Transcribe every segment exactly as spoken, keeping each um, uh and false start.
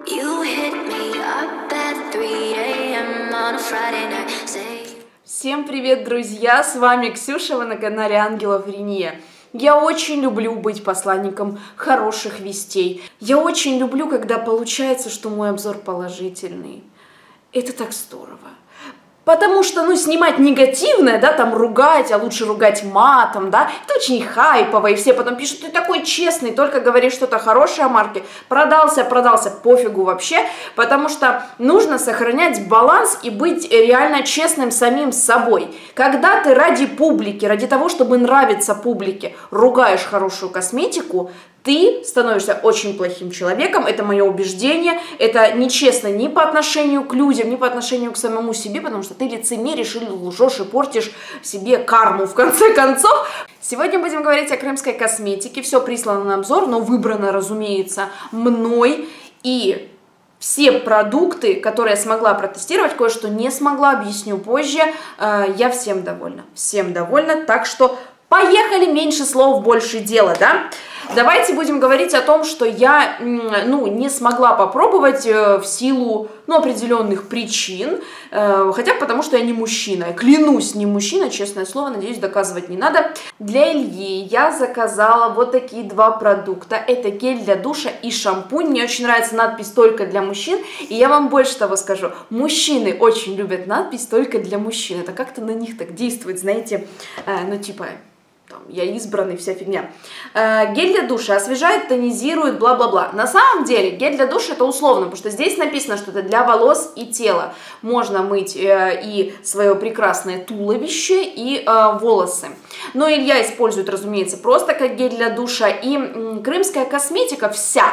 You hit me up at three a m on a Friday night. Say... Всем привет, друзья! С вами Ксюша, вы на канале Ангелов Рения. Я очень люблю быть посланником хороших вестей. Я очень люблю, когда получается, что мой обзор положительный. Это так здорово. Потому что, ну, снимать негативное, да, там, ругать, а лучше ругать матом, да, это очень хайпово, и все потом пишут, ты такой честный, только говоришь что-то хорошее о марке, продался, продался, пофигу вообще, потому что нужно сохранять баланс и быть реально честным самим собой. Когда ты ради публики, ради того, чтобы нравиться публике, ругаешь хорошую косметику, ты становишься очень плохим человеком, это мое убеждение, это нечестно ни по отношению к людям, ни по отношению к самому себе, потому что ты лицемеришь или лжешь и портишь себе карму в конце концов. Сегодня будем говорить о крымской косметике, все прислано на обзор, но выбрано, разумеется, мной, и все продукты, которые я смогла протестировать, кое-что не смогла, объясню позже, я всем довольна, всем довольна, так что поехали, меньше слов, больше дела, да? Давайте будем говорить о том, что я, ну, не смогла попробовать в силу, ну, определенных причин, хотя потому что я не мужчина, я клянусь, не мужчина, честное слово, надеюсь, доказывать не надо. Для Ильи я заказала вот такие два продукта, это гель для душа и шампунь, мне очень нравится надпись «Только для мужчин», и я вам больше того скажу, мужчины очень любят надпись «Только для мужчин», это как-то на них так действует, знаете, ну, типа... я избранный, вся фигня. Э, гель для душа освежает, тонизирует, бла-бла-бла. На самом деле, гель для душа это условно, потому что здесь написано, что это для волос и тела. Можно мыть э, и свое прекрасное туловище, и э, волосы. Но Илья использует, разумеется, просто как гель для душа. И м, крымская косметика вся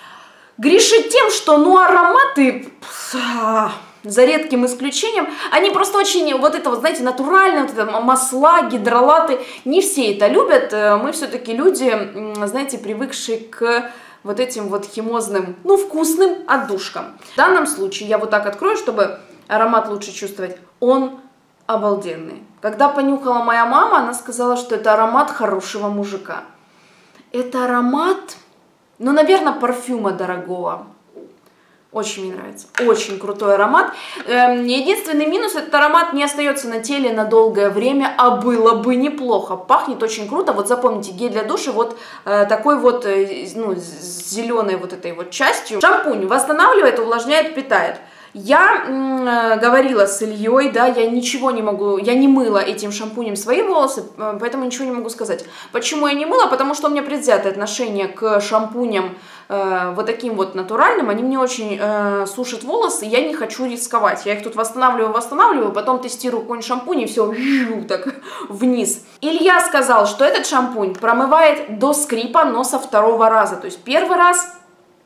грешит тем, что, ну, ароматы... за редким исключением, они просто очень, вот это вот, знаете, натуральные, вот это масла, гидролаты, не все это любят, мы все-таки люди, знаете, привыкшие к вот этим вот химозным, ну, вкусным отдушкам. В данном случае я вот так открою, чтобы аромат лучше чувствовать, он обалденный. Когда понюхала моя мама, она сказала, что это аромат хорошего мужика. Это аромат, ну, наверное, парфюма дорогого. Очень мне нравится, очень крутой аромат. Единственный минус, этот аромат не остается на теле на долгое время, а было бы неплохо. Пахнет очень круто, вот запомните, гель для душа вот такой вот, ну, зеленой вот этой вот частью. Шампунь восстанавливает, увлажняет, питает. Я м, говорила с Ильей, да, я ничего не могу, я не мыла этим шампунем свои волосы, поэтому ничего не могу сказать. Почему я не мыла? Потому что у меня предвзятое отношение к шампуням э, вот таким вот натуральным, они мне очень э, сушат волосы, я не хочу рисковать. Я их тут восстанавливаю, восстанавливаю, потом тестирую какой-нибудь шампунь и все, так вниз. Илья сказал, что этот шампунь промывает до скрипа, но со второго раза. То есть первый раз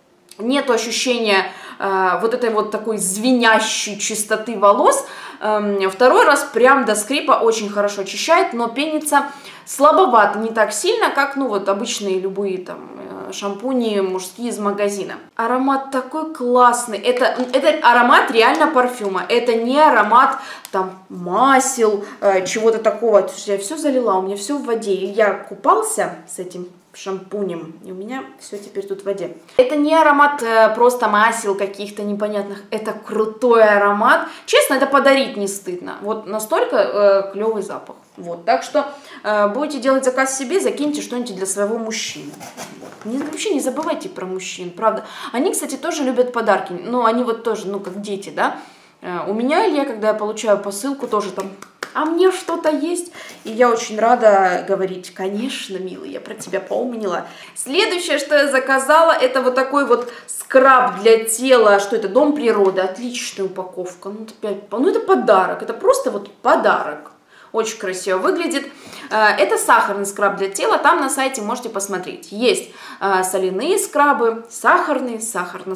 нету ощущения э, вот этой вот такой звенящей чистоты волос. Э, второй раз прям до скрипа очень хорошо очищает, но пенится слабовато, не так сильно, как, ну, вот обычные любые там э, шампуни мужские из магазина. Аромат такой классный. Это, это аромат реально парфюма. Это не аромат там масел, э, чего-то такого. Я все залила, у меня все в воде. И я купался с этим шампунем, и у меня все теперь тут в воде. Это не аромат э, просто масел каких-то непонятных, это крутой аромат. Честно, это подарить не стыдно. Вот настолько э, клевый запах. Вот, так что э, будете делать заказ себе, закиньте что-нибудь для своего мужчины. Вот. Не, вообще не забывайте про мужчин, правда. Они, кстати, тоже любят подарки, но они вот тоже, ну, как дети, да. Э, у меня, Илья, когда я получаю посылку, тоже там... а мне что-то есть, и я очень рада говорить, конечно, милый, я про тебя помнила. Следующее, что я заказала, это вот такой вот скраб для тела, что это, Дом природы, отличная упаковка, ну, это, ну, это подарок, это просто вот подарок. Очень красиво выглядит. Это сахарный скраб для тела, там на сайте можете посмотреть. Есть соляные скрабы, сахарные,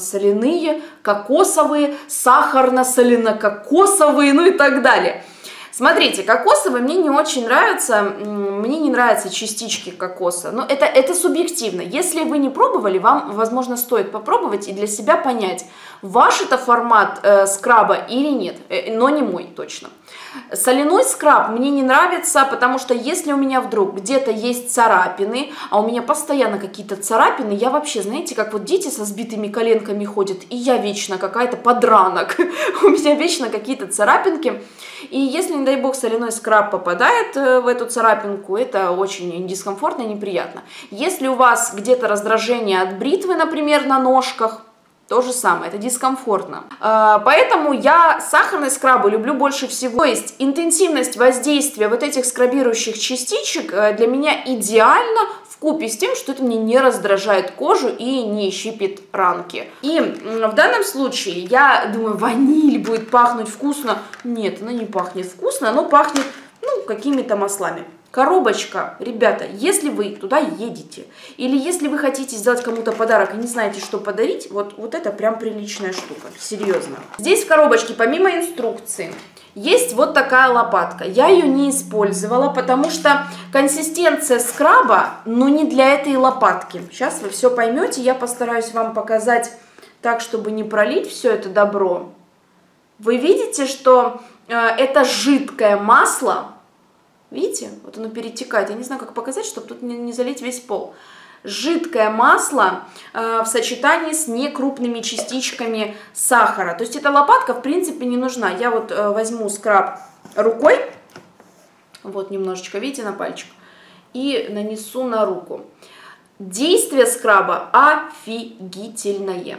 сахарно-соляные, кокосовые, сахарно-солено-кокосовые, ну и так далее. Смотрите, кокосовый мне не очень нравится, мне не нравятся частички кокоса, но это, это субъективно. Если вы не пробовали, вам, возможно, стоит попробовать и для себя понять, ваш это формат э, скраба или нет, э, но не мой точно. Соляной скраб мне не нравится, потому что если у меня вдруг где-то есть царапины, а у меня постоянно какие-то царапины, я вообще, знаете, как вот дети со сбитыми коленками ходят, и я вечно какая-то подранок, у меня вечно какие-то царапинки, и если, не дай бог, соляной скраб попадает в эту царапинку, это очень дискомфортно и неприятно. Если у вас где-то раздражение от бритвы, например, на ножках, то же самое, это дискомфортно. Поэтому я сахарные скрабы люблю больше всего. То есть интенсивность воздействия вот этих скрабирующих частичек для меня идеально вкупе с тем, что это мне не раздражает кожу и не щипит ранки. И в данном случае я думаю, ваниль будет пахнуть вкусно. Нет, она не пахнет вкусно, она пахнет, ну, какими-то маслами. Коробочка, ребята, если вы туда едете, или если вы хотите сделать кому-то подарок и не знаете, что подарить, вот, вот это прям приличная штука, серьезно. Здесь в коробочке, помимо инструкции, есть вот такая лопатка. Я ее не использовала, потому что консистенция скраба, ну, не для этой лопатки. Сейчас вы все поймете, я постараюсь вам показать так, чтобы не пролить все это добро. Вы видите, что э, это жидкое масло. Видите? Вот оно перетекает. Я не знаю, как показать, чтобы тут не, не залить весь пол. Жидкое масло э, в сочетании с некрупными частичками сахара. То есть эта лопатка, в принципе, не нужна. Я вот э, возьму скраб рукой. Вот немножечко, видите, на пальчик. И нанесу на руку. Действие скраба офигительное.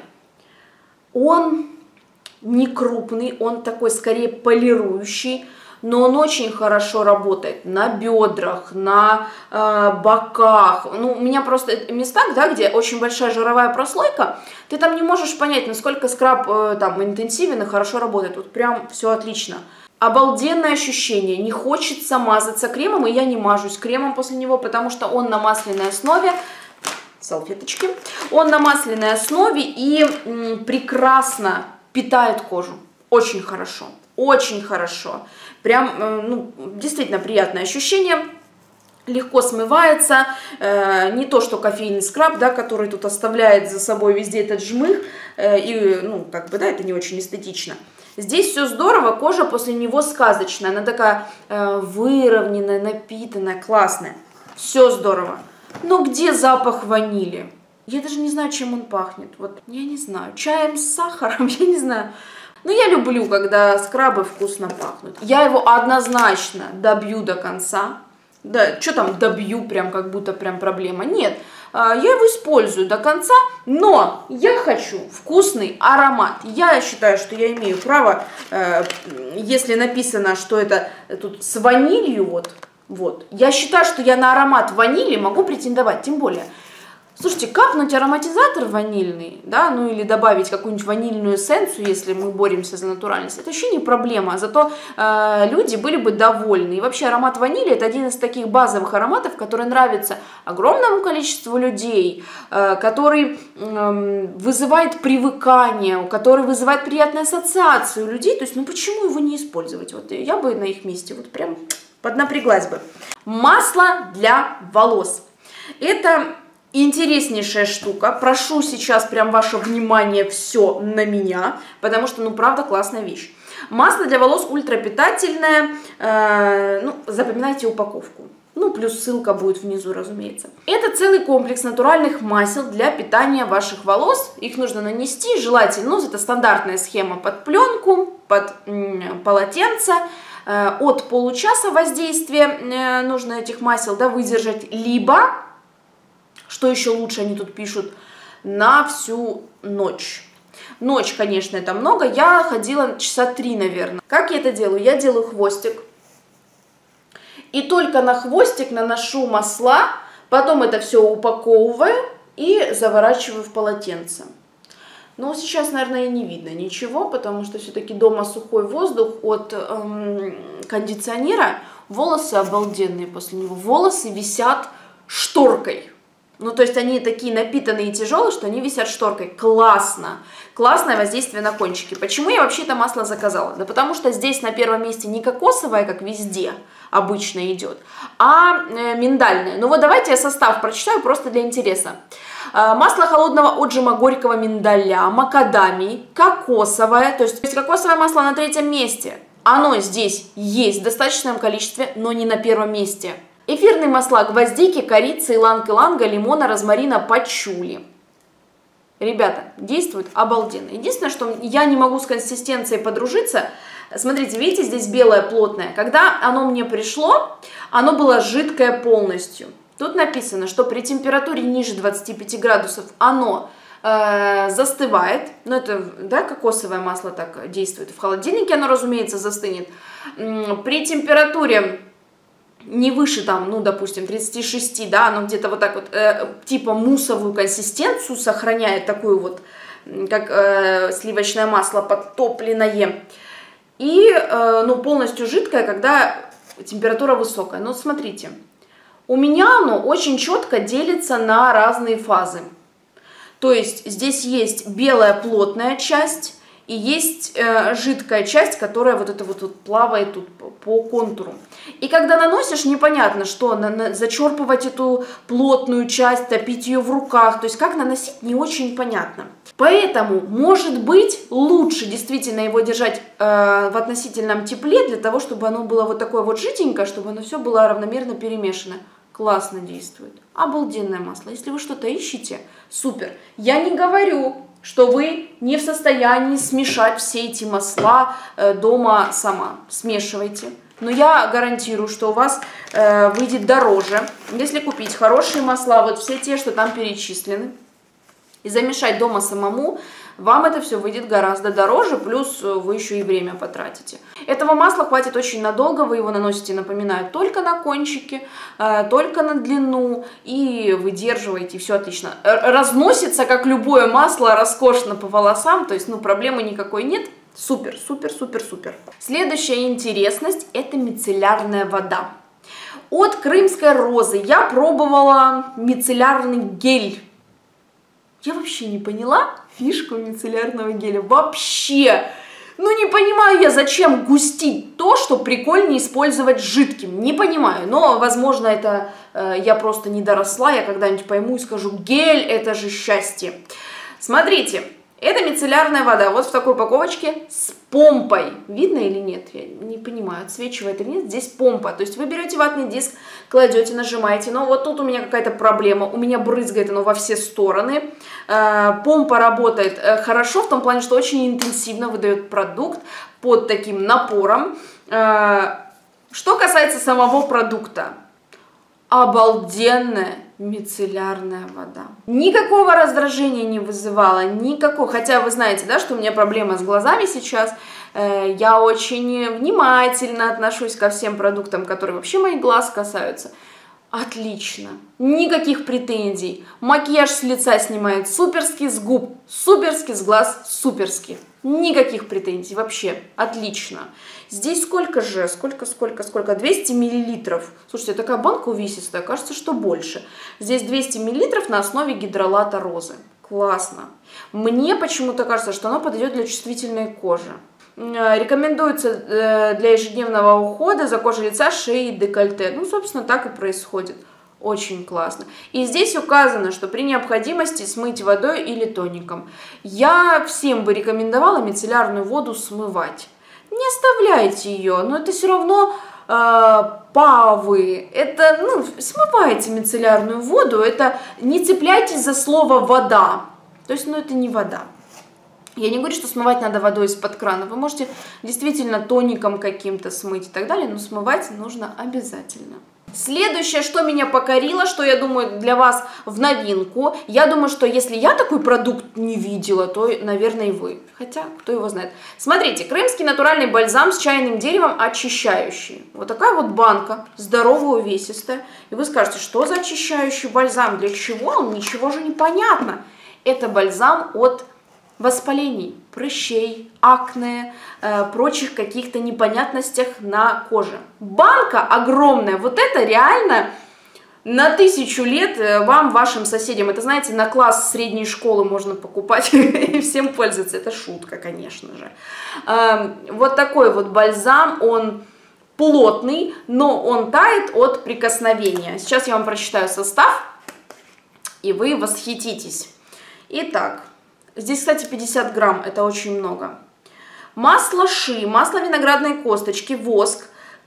Он не крупный, он такой скорее полирующий. Но он очень хорошо работает на бедрах, на э, боках. Ну, у меня просто места, да, где очень большая жировая прослойка, ты там не можешь понять, насколько скраб э, там интенсивен и хорошо работает. Вот прям все отлично. Обалденное ощущение. Не хочется мазаться кремом, и я не мажусь кремом после него, потому что он на масляной основе. Салфеточки. Он на масляной основе и м, прекрасно питает кожу. Очень хорошо. Очень хорошо. Прям, ну, действительно приятное ощущение. Легко смывается. Э, не то, что кофейный скраб, да, который тут оставляет за собой везде этот жмых. Э, и, ну, как бы, да, это не очень эстетично. Здесь все здорово, кожа после него сказочная. Она такая э, выровненная, напитанная, классная. Все здорово. Но где запах ванили? Я даже не знаю, чем он пахнет. Вот, я не знаю. Чаем с сахаром? Я не знаю. Но я люблю, когда скрабы вкусно пахнут. Я его однозначно добью до конца. Да, что там добью, прям как будто прям проблема. Нет, я его использую до конца, но я хочу вкусный аромат. Я считаю, что я имею право, если написано, что это тут с ванилью, вот, вот. Я считаю, что я на аромат ванили могу претендовать, тем более. Слушайте, капнуть ароматизатор ванильный, да, ну или добавить какую-нибудь ванильную эссенцию, если мы боремся за натуральность, это вообще не проблема, зато э, люди были бы довольны. И вообще аромат ванили это один из таких базовых ароматов, который нравится огромному количеству людей, э, который э, вызывает привыкание, который вызывает приятные ассоциации у людей, то есть, ну почему его не использовать? Вот я бы на их месте вот прям поднапряглась бы. Масло для волос. Это интереснейшая штука. Прошу сейчас прям ваше внимание все на меня, потому что, ну, правда, классная вещь. Масло для волос ультрапитательное. Э, ну, запоминайте упаковку. Ну, плюс ссылка будет внизу, разумеется. Это целый комплекс натуральных масел для питания ваших волос. Их нужно нанести, желательно, ну, это стандартная схема под пленку, под м, полотенце. Э, от получаса воздействия э, нужно этих масел, да, выдержать, либо... Что еще лучше, они тут пишут, на всю ночь. Ночь, конечно, это много. Я ходила часа три, наверное. Как я это делаю? Я делаю хвостик. И только на хвостик наношу масла. Потом это все упаковываю и заворачиваю в полотенце. Но сейчас, наверное, и не видно ничего, потому что все-таки дома сухой воздух от эм, кондиционера. Волосы обалденные после него. Волосы висят шторкой. Ну, то есть они такие напитанные и тяжелые, что они висят шторкой. Классно! Классное воздействие на кончики. Почему я вообще это масло заказала? Да потому что здесь на первом месте не кокосовое, как везде обычно идет, а э, миндальное. Ну вот давайте я состав прочитаю просто для интереса. Э, масло холодного отжима горького миндаля, макадамий, кокосовое, то есть, то есть кокосовое масло на третьем месте. Оно здесь есть в достаточном количестве, но не на первом месте. Эфирные масла гвоздики, корицы, иланг-иланга, лимона, розмарина, пачули. Ребята, действует обалденно. Единственное, что я не могу с консистенцией подружиться. Смотрите, видите, здесь белое плотное. Когда оно мне пришло, оно было жидкое полностью. Тут написано, что при температуре ниже двадцати пяти градусов оно э, застывает. Ну, это, да, кокосовое масло так действует. В холодильнике оно, разумеется, застынет. При температуре не выше, там, ну, допустим, тридцати шести, да, оно где-то вот так вот, э, типа муссовую консистенцию сохраняет, такую вот, как э, сливочное масло подтопленное. И, э, ну, полностью жидкое, когда температура высокая. Но смотрите, у меня оно очень четко делится на разные фазы. То есть здесь есть белая плотная часть и есть э, жидкая часть, которая вот это вот, вот плавает тут по, по контуру. И когда наносишь, непонятно, что на, на, зачерпывать эту плотную часть, топить ее в руках. То есть как наносить, не очень понятно. Поэтому, может быть, лучше действительно его держать э, в относительном тепле, для того, чтобы оно было вот такое вот жиденькое, чтобы оно все было равномерно перемешано. Классно действует. Обалденное масло. Если вы что-то ищете, супер. Я не говорю, что вы не в состоянии смешать все эти масла э, дома сама. Смешивайте. Но я гарантирую, что у вас э, выйдет дороже, если купить хорошие масла, вот все те, что там перечислены, и замешать дома самому, вам это все выйдет гораздо дороже, плюс вы еще и время потратите. Этого масла хватит очень надолго, вы его наносите, напоминаю, только на кончики, э, только на длину, и выдерживаете, и все отлично. Разносится, как любое масло, роскошно по волосам, то есть, ну, проблемы никакой нет. Супер, супер, супер, супер. Следующая интересность – это мицеллярная вода. От Крымской розы я пробовала мицеллярный гель. Я вообще не поняла фишку мицеллярного геля. Вообще. Ну, не понимаю я, зачем густить то, что прикольнее использовать жидким. Не понимаю. Но, возможно, это э, я просто не доросла. Я когда-нибудь пойму и скажу, гель – это же счастье. Смотрите. Это мицеллярная вода, вот в такой упаковочке с помпой. Видно или нет? Я не понимаю, отсвечивает или нет. Здесь помпа. То есть вы берете ватный диск, кладете, нажимаете. Но вот тут у меня какая-то проблема. У меня брызгает оно во все стороны. Помпа работает хорошо, в том плане, что очень интенсивно выдает продукт под таким напором. Что касается самого продукта. Обалденная мицеллярная вода. Никакого раздражения не вызывала, никакого. Хотя вы знаете, да, что у меня проблема с глазами сейчас. Э, я очень внимательно отношусь ко всем продуктам, которые вообще моих глаз касаются. Отлично. Никаких претензий. Макияж с лица снимает суперски, с губ суперски, с глаз суперски. Никаких претензий вообще. Отлично. Здесь сколько же? Сколько, сколько, сколько? двести миллилитров. Слушайте, такая банка увесистая, кажется, что больше. Здесь двести миллилитров на основе гидролата розы. Классно. Мне почему-то кажется, что оно подойдет для чувствительной кожи. Рекомендуется для ежедневного ухода за кожей лица, шеи и декольте. Ну, собственно, так и происходит. Очень классно. И здесь указано, что при необходимости смыть водой или тоником. Я всем бы рекомендовала мицеллярную воду смывать. Не оставляйте ее, но это все равно э, павы. Это, ну, смывайте мицеллярную воду, это не цепляйтесь за слово вода. То есть, ну, это не вода. Я не говорю, что смывать надо водой из-под крана. Вы можете действительно тоником каким-то смыть и так далее, но смывать нужно обязательно. Следующее, что меня покорило, что я думаю для вас в новинку. Я думаю, что если я такой продукт не видела, то, наверное, и вы. Хотя, кто его знает. Смотрите, крымский натуральный бальзам с чайным деревом очищающий. Вот такая вот банка, здоровая, увесистая. И вы скажете, что за очищающий бальзам? Для чего он? Ничего же не понятно. Это бальзам от воспалений, прыщей, акне, э, прочих каких-то непонятностях на коже. Банка огромная, вот это реально, На тысячу лет вам, вашим соседям, это, знаете, на класс средней школы можно покупать и всем пользоваться. Это шутка, конечно же. Вот такой вот бальзам, он плотный, но он тает от прикосновения. Сейчас я вам прочитаю состав, и вы восхититесь. Итак, здесь, кстати, пятьдесят грамм, это очень много. Масло ши, масло виноградной косточки, воск,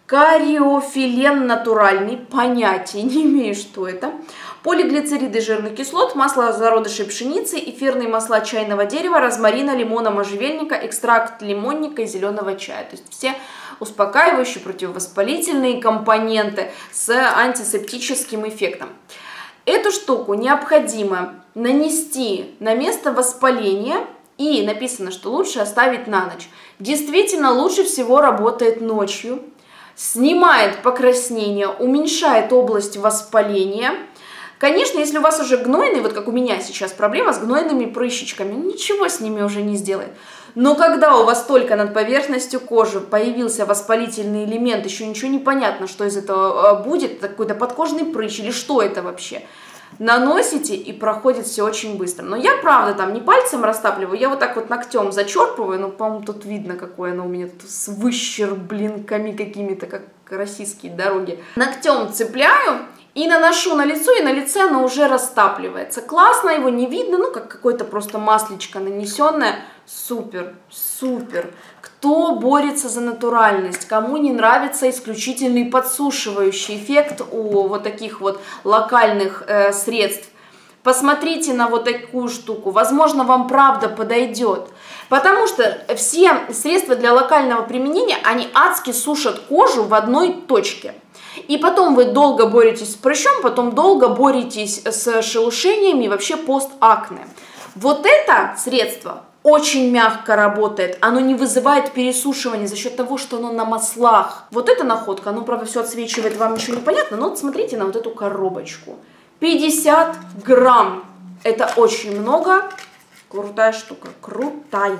кариофилен натуральный, понятия не имею, что это, полиглицериды жирных кислот, масло зародышей пшеницы, эфирные масла чайного дерева, розмарина, лимона, можжевельника, экстракт лимонника и зеленого чая. То есть все успокаивающие, противовоспалительные компоненты с антисептическим эффектом. Эту штуку необходимо нанести на место воспаления, и написано, что лучше оставить на ночь. Действительно, лучше всего работает ночью, снимает покраснение, уменьшает область воспаления. Конечно, если у вас уже гнойные, вот как у меня сейчас проблема с гнойными прыщичками, ничего с ними уже не сделает. Но когда у вас только над поверхностью кожи появился воспалительный элемент, еще ничего не понятно, что из этого будет, какой-то подкожный прыщ или что это вообще, наносите, и проходит все очень быстро. Но я, правда, там не пальцем растапливаю, я вот так вот ногтем зачерпываю, ну, по-моему, тут видно, какое оно у меня тут с выщербленками какими-то, как российские дороги. Ногтем цепляю и наношу на лицо, и на лице оно уже растапливается. Классно, его не видно, ну, как какое-то просто маслечко нанесенное. Супер, супер. Кто борется за натуральность, кому не нравится исключительный подсушивающий эффект у вот таких вот локальных э, средств, посмотрите на вот такую штуку, возможно, вам правда подойдет. Потому что все средства для локального применения, они адски сушат кожу в одной точке. И потом вы долго боретесь с прыщом, потом долго боретесь с шелушениями и вообще постакне. Вот это средство очень мягко работает, оно не вызывает пересушивания за счет того, что оно на маслах. Вот эта находка, оно, правда, все отсвечивает, вам ничего не понятно, но вот смотрите на вот эту коробочку. пятьдесят грамм, это очень много, крутая штука, крутая.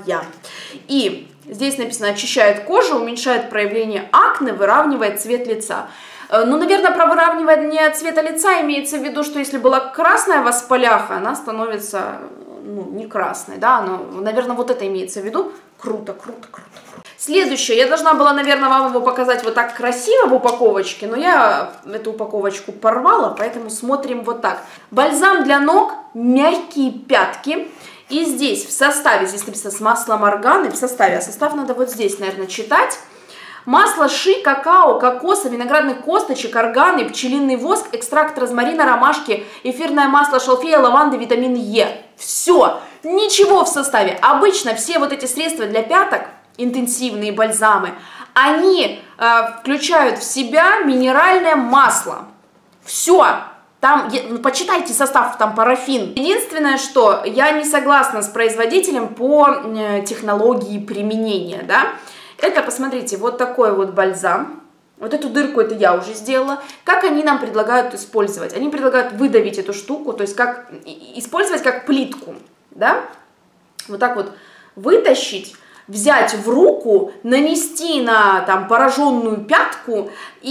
И здесь написано, очищает кожу, уменьшает проявление акне, выравнивает цвет лица. Ну, наверное, про выравнивание цвета лица имеется в виду, что если была красная воспаляха, она становится, ну, не красной, да, но, наверное, вот это имеется в виду. Круто, круто, круто, круто. Следующее, я должна была, наверное, вам его показать вот так красиво в упаковочке, но я эту упаковочку порвала, поэтому смотрим вот так. Бальзам для ног, мягкие пятки. И здесь в составе, здесь написано с маслом органы, в составе, а состав надо вот здесь, наверное, читать. Масло ши, какао, кокоса, виноградных косточек, органы, пчелиный воск, экстракт розмарина, ромашки, эфирное масло шалфея, лаванды, витамин Е. Все, ничего в составе. Обычно все вот эти средства для пяток, интенсивные бальзамы, они э, включают в себя минеральное масло. Все. Там, ну, почитайте состав, там парафин. Единственное, что я не согласна с производителем по э, технологии применения, да. Это, посмотрите, вот такой вот бальзам. Вот эту дырку это я уже сделала. Как они нам предлагают использовать? Они предлагают выдавить эту штуку, то есть как использовать как плитку, да? Вот так вот вытащить, взять в руку, нанести на там пораженную пятку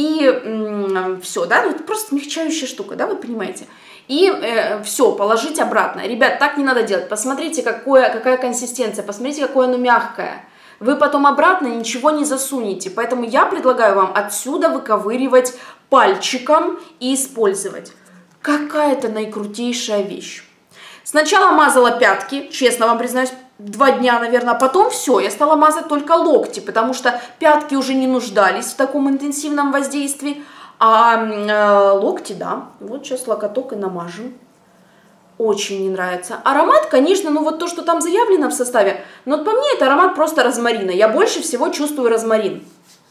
и все, да? Ну, это просто смягчающая штука, да, вы понимаете? И э, все, положить обратно. Ребят, так не надо делать. Посмотрите, какое, какая консистенция, посмотрите, какое оно мягкое. Вы потом обратно ничего не засунете, поэтому я предлагаю вам отсюда выковыривать пальчиком и использовать. Какая-то наикрутейшая вещь. Сначала мазала пятки, честно вам признаюсь, два дня, наверное, а потом все, я стала мазать только локти, потому что пятки уже не нуждались в таком интенсивном воздействии, а э, локти, да, вот сейчас локоток и намажем. Очень не нравится. Аромат, конечно, ну вот то, что там заявлено в составе, но по мне это аромат просто розмарина. Я больше всего чувствую розмарин.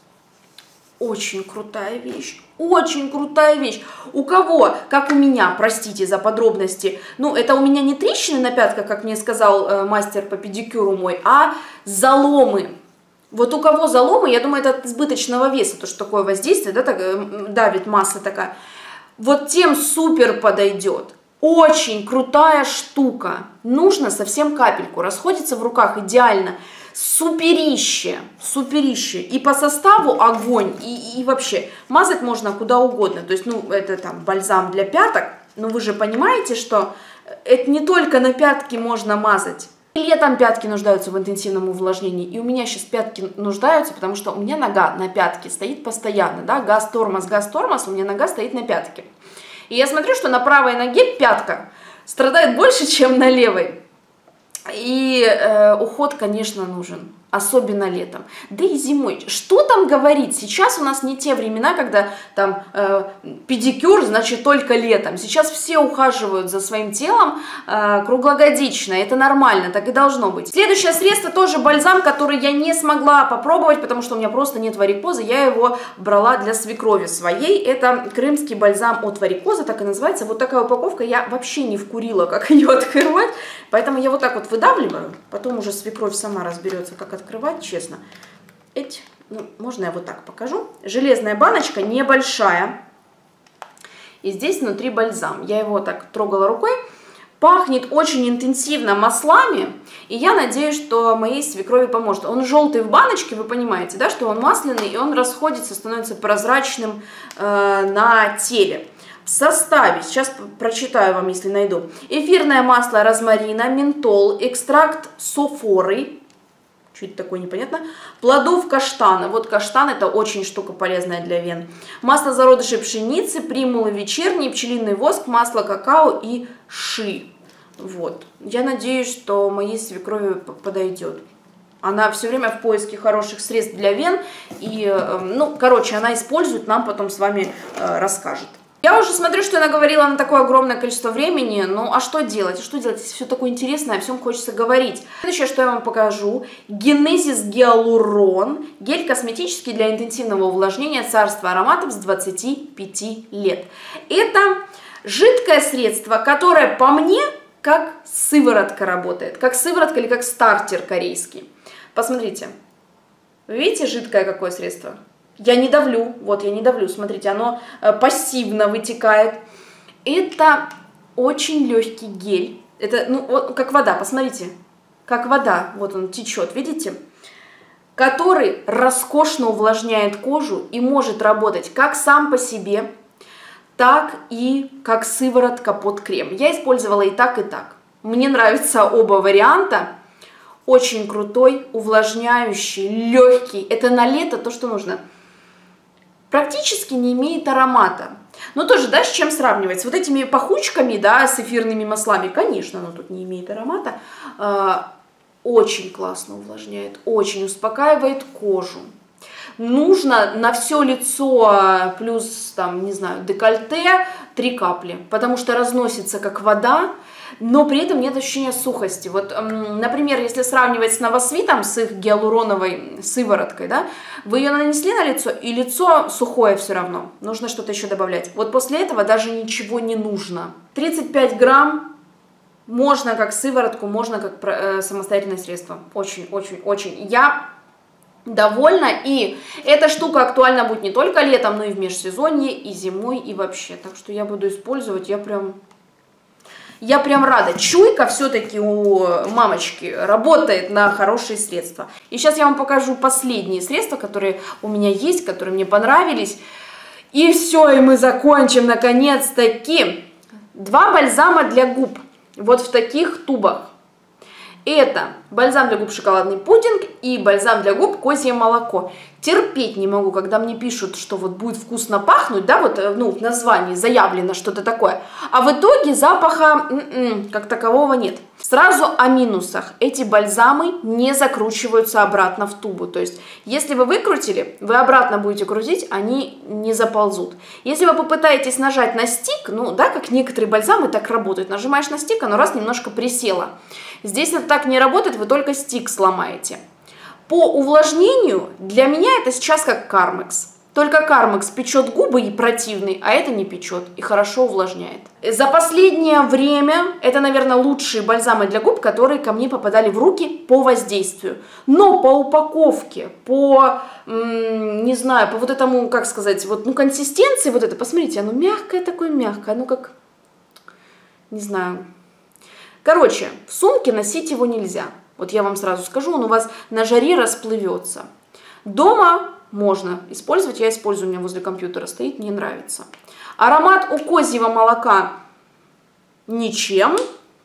Очень крутая вещь. Очень крутая вещь. У кого, как у меня, простите за подробности, ну это у меня не трещины на пятках, как мне сказал э, мастер по педикюру мой, а заломы. Вот у кого заломы, я думаю, это от избыточного веса, то, что такое воздействие, да, так, э, давит масса такая. Вот тем супер подойдет. Очень крутая штука. Нужно совсем капельку. Расходится в руках идеально. Суперище, суперище. И по составу огонь, и, и вообще мазать можно куда угодно. То есть, ну, это там бальзам для пяток, но вы же понимаете, что это не только на пятки можно мазать. И летом пятки нуждаются в интенсивном увлажнении, и у меня сейчас пятки нуждаются, потому что у меня нога на пятке стоит постоянно, да, газ-тормоз, газ-тормоз, у меня нога стоит на пятке. И я смотрю, что на правой ноге пятка страдает больше, чем на левой. И э, уход, конечно, нужен, особенно летом, да и зимой. Что там говорить? Сейчас у нас не те времена, когда там э, педикюр, значит, только летом. Сейчас все ухаживают за своим телом э, круглогодично, это нормально, так и должно быть. Следующее средство тоже бальзам, который я не смогла попробовать, потому что у меня просто нет варикоза. Я его брала для свекрови своей. Это крымский бальзам от варикоза, так и называется. Вот такая упаковка. Я вообще не вкурила, как ее открывать, поэтому я вот так вот выдавливаю, потом уже свекровь сама разберется, как открывать, честно. Эть, ну, можно я вот так покажу. Железная баночка, небольшая. И здесь внутри бальзам. Я его так трогала рукой. Пахнет очень интенсивно маслами. И я надеюсь, что моей свекрови поможет. Он желтый в баночке, вы понимаете, да, что он масляный, и он расходится, становится прозрачным э, на теле. В составе, сейчас прочитаю вам, если найду. Эфирное масло розмарина, ментол, экстракт софоры, чуть такое непонятно, плодов каштана. Вот каштан — это очень штука полезная для вен. Масло зародышей пшеницы, примулы вечерние, пчелиный воск, масло какао и ши. Вот. Я надеюсь, что моей свекрови подойдет. Она все время в поиске хороших средств для вен. И, ну, короче, она использует, нам потом с вами э, расскажет. Я уже смотрю, что я наговорила на такое огромное количество времени, ну а что делать? Что делать, если все такое интересное, о всем хочется говорить? Следующее, что я вам покажу, Genesis Гиалурон, гель косметический для интенсивного увлажнения, царство ароматов с двадцати пяти лет. Это жидкое средство, которое по мне как сыворотка работает, как сыворотка или как стартер корейский. Посмотрите, вы видите жидкое какое средство? Я не давлю, вот я не давлю, смотрите, оно э, пассивно вытекает. Это очень легкий гель, это, ну, вот, как вода, посмотрите, как вода, вот он течет, видите? Который роскошно увлажняет кожу и может работать как сам по себе, так и как сыворотка под крем. Я использовала и так, и так. Мне нравятся оба варианта. Очень крутой, увлажняющий, легкий. Это на лето то, что нужно. Практически не имеет аромата. Но тоже, да, с чем сравнивать? С вот этими пахучками, да, с эфирными маслами, конечно, оно тут не имеет аромата. Очень классно увлажняет, очень успокаивает кожу. Нужно на все лицо плюс, там, не знаю, декольте три капли, потому что разносится как вода, но при этом нет ощущения сухости. Вот, например, если сравнивать с Новосвитом, с их гиалуроновой сывороткой, да, вы ее нанесли на лицо, и лицо сухое все равно, нужно что-то еще добавлять. Вот после этого даже ничего не нужно. тридцать пять грамм, можно как сыворотку, можно как э, самостоятельное средство. Очень-очень-очень. Я довольна, и эта штука актуальна будет не только летом, но и в межсезонье, и зимой, и вообще. Так что я буду использовать, я прям... Я прям рада. Чуйка все-таки у мамочки работает на хорошие средства. И сейчас я вам покажу последние средства, которые у меня есть, которые мне понравились. И все, и мы закончим наконец-таки. Два бальзама для губ. Вот в таких тубах. Это бальзам для губ шоколадный пудинг и бальзам для губ козье молоко. Терпеть не могу, когда мне пишут, что вот будет вкусно пахнуть, да, вот, ну, в названии заявлено что-то такое, а в итоге запаха м-м, как такового нет. Сразу о минусах. Эти бальзамы не закручиваются обратно в тубу, то есть, если вы выкрутили, вы обратно будете крутить, они не заползут. Если вы попытаетесь нажать на стик, ну, да, как некоторые бальзамы так работают, нажимаешь на стик, оно раз немножко присело. Здесь это так не работает, вы только стик сломаете. По увлажнению для меня это сейчас как Кармекс. Только Кармекс печет губы и противный, а это не печет и хорошо увлажняет. За последнее время это, наверное, лучшие бальзамы для губ, которые ко мне попадали в руки по воздействию. Но по упаковке, по, не знаю, по вот этому, как сказать, вот, ну, консистенции вот это, посмотрите, оно мягкое такое, мягкое, ну как, не знаю. Короче, в сумке носить его нельзя. Вот я вам сразу скажу, он у вас на жаре расплывется. Дома можно использовать, я использую, у меня возле компьютера стоит, мне нравится. Аромат у козьего молока ничем.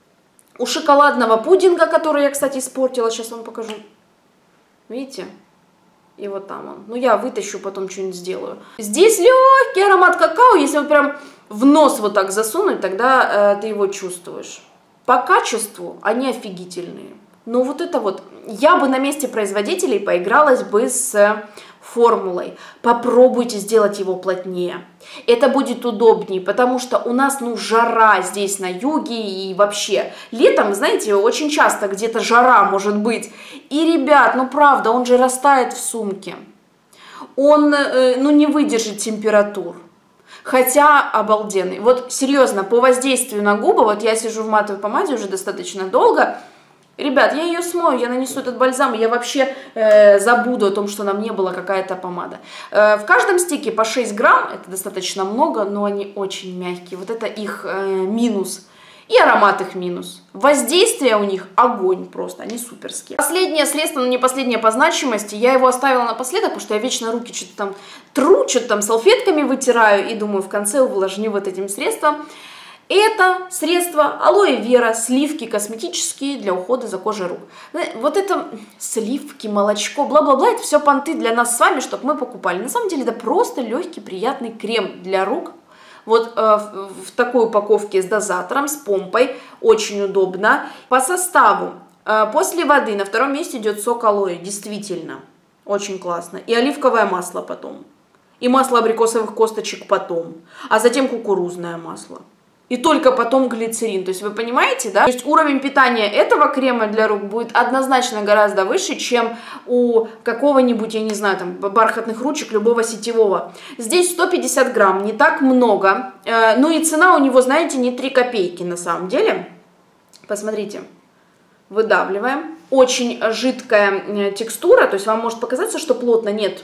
У шоколадного пудинга, который я, кстати, испортила, сейчас вам покажу. Видите? И вот там он. Ну, я вытащу, потом что-нибудь сделаю. Здесь легкий аромат какао. Если вот прям в нос вот так засунуть, тогда э, ты его чувствуешь. По качеству они офигительные. Но вот это вот, я бы на месте производителей поигралась бы с формулой. Попробуйте сделать его плотнее. Это будет удобнее, потому что у нас, ну, жара здесь на юге и вообще. Летом, знаете, очень часто где-то жара может быть. И, ребят, ну, правда, он же растает в сумке. Он, э, ну, не выдержит температур. Хотя обалденный. Вот серьезно, по воздействию на губы, вот я сижу в матовой помаде уже достаточно долго. Ребят, я ее смою, я нанесу этот бальзам, и я вообще э, забуду о том, что на мне была какая-то помада. Э, в каждом стике по шесть грамм, это достаточно много, но они очень мягкие. Вот это их э, минус. И аромат их минус. Воздействие у них огонь просто, они суперские. Последнее средство, но не последнее по значимости, я его оставила напоследок, потому что я вечно руки что-то там тру, что-то там салфетками вытираю, и думаю, в конце увлажню вот этим средством. Это средство алоэ вера, сливки косметические для ухода за кожей рук. Вот это сливки, молочко, бла-бла-бла, это все понты для нас с вами, чтобы мы покупали. На самом деле это просто легкий, приятный крем для рук. Вот э, в, в такой упаковке с дозатором, с помпой, очень удобно. По составу, э, после воды на втором месте идет сок алоэ, действительно, очень классно. И оливковое масло потом, и масло абрикосовых косточек потом, а затем кукурузное масло. И только потом глицерин. То есть вы понимаете, да? То есть уровень питания этого крема для рук будет однозначно гораздо выше, чем у какого-нибудь, я не знаю, там, бархатных ручек любого сетевого. Здесь сто пятьдесят грамм, не так много. Ну и цена у него, знаете, не три копейки на самом деле. Посмотрите. Выдавливаем. Очень жидкая текстура, то есть вам может показаться, что плотно, нет.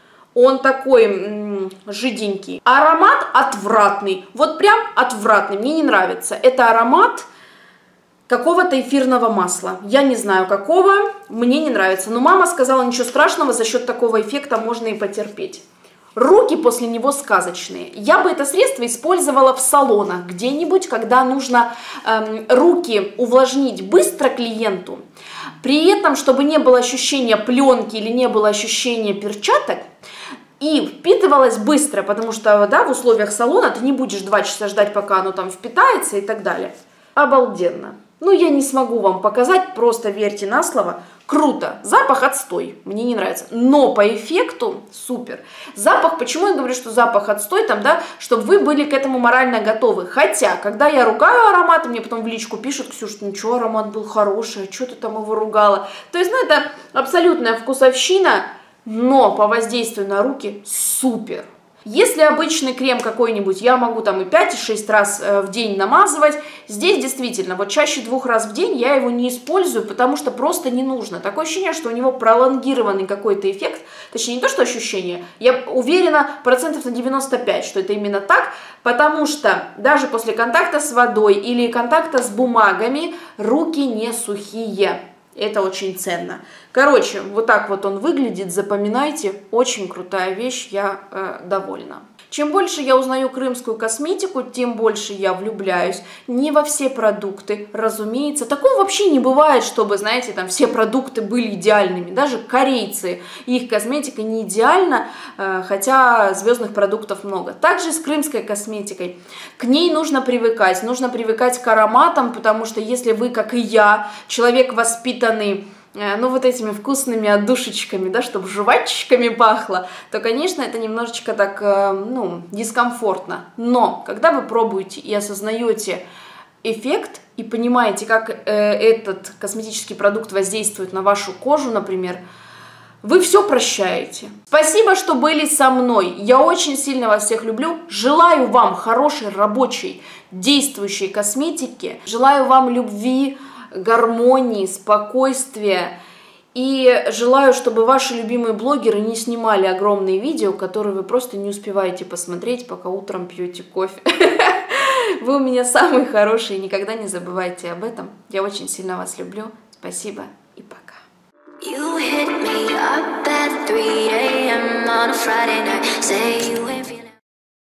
Он такой м, жиденький. Аромат отвратный. Вот прям отвратный. Мне не нравится. Это аромат какого-то эфирного масла. Я не знаю какого. Мне не нравится. Но мама сказала, ничего страшного, за счет такого эффекта можно и потерпеть. Руки после него сказочные. Я бы это средство использовала в салонах где-нибудь, когда нужно эм, руки увлажнить быстро клиенту. При этом, чтобы не было ощущения пленки или не было ощущения перчаток, и впитывалось быстро, потому что, да, в условиях салона ты не будешь два часа ждать, пока оно там впитается и так далее. Обалденно. Ну, я не смогу вам показать, просто верьте на слово. Круто. Запах отстой. Мне не нравится. Но по эффекту супер. Запах, почему я говорю, что запах отстой, там, да, чтобы вы были к этому морально готовы. Хотя, когда я ругаю ароматы, мне потом в личку пишут, Ксюш, ну что, аромат был хороший, а что ты там его ругала? То есть, ну, это абсолютная вкусовщина. Но по воздействию на руки супер. Если обычный крем какой-нибудь, я могу там и пять, и шесть раз в день намазывать. Здесь действительно, вот чаще двух раз в день я его не использую, потому что просто не нужно. Такое ощущение, что у него пролонгированный какой-то эффект. Точнее, не то, что ощущение. Я уверена процентов на девяносто пять, что это именно так. Потому что даже после контакта с водой или контакта с бумагами руки не сухие. Это очень ценно. Короче, вот так вот он выглядит, запоминайте, очень крутая вещь, я э, довольна. Чем больше я узнаю крымскую косметику, тем больше я влюбляюсь. Не во все продукты, разумеется. Такого вообще не бывает, чтобы, знаете, там все продукты были идеальными. Даже корейцы, их косметика не идеальна, э, хотя звездных продуктов много. Также с крымской косметикой. К ней нужно привыкать, нужно привыкать к ароматам, потому что если вы, как и я, человек воспитанный, ну, вот этими вкусными отдушечками, да, чтобы жвачками пахло, то, конечно, это немножечко так, ну, дискомфортно. Но, когда вы пробуете и осознаете эффект, и понимаете, как э, этот косметический продукт воздействует на вашу кожу, например, вы все прощаете. Спасибо, что были со мной. Я очень сильно вас всех люблю. Желаю вам хорошей, рабочей, действующей косметики. Желаю вам любви, гармонии, спокойствия. И желаю, чтобы ваши любимые блогеры не снимали огромные видео, которые вы просто не успеваете посмотреть, пока утром пьете кофе. Вы у меня самые хорошие, никогда не забывайте об этом. Я очень сильно вас люблю. Спасибо и You hit me up at three a m on a Friday night. Say you ain't